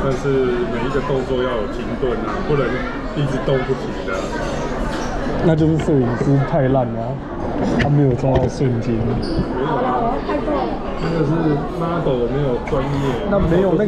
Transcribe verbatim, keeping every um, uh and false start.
的是每一个动作要有停顿啊，不能一直动不停的。 那就是摄影师太烂了、啊，他没有抓到瞬间。 没有啊，那个是 model 没有专业， 那没有那。